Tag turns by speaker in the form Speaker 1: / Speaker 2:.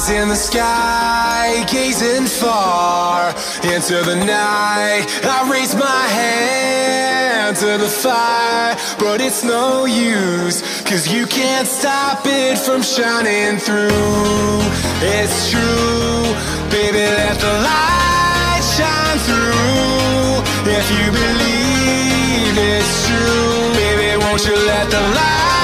Speaker 1: in the sky, gazing far into the night. I raise my hand to the fire, but it's no use, 'cause you can't stop it from shining through. It's true, baby, let the light shine through. If you believe it's true, baby, won't you let the light